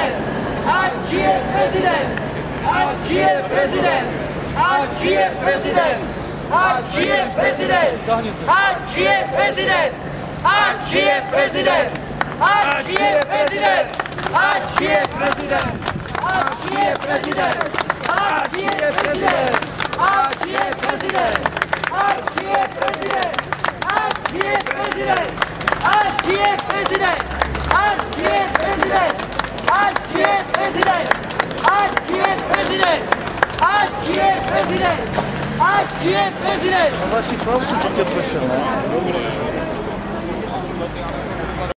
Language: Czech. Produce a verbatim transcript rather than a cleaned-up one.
prezident! Ať žije prezident! Ať žije prezident! Ať žije prezident! Ať žije prezident! Ať žije prezident! Ať žije prezident! Ať žije prezident! Ať žije prezident! Ať žije prezident! Ať žije prezident! Ať žije prezident! Ať žije prezident! Ať žije prezident! Ať žije prezident! Ať žije prezident! Ať žije prezident! Ať žije prezident! Ať žije prezident! Ať žije prezident! Vaši chlapci také prešel, ne?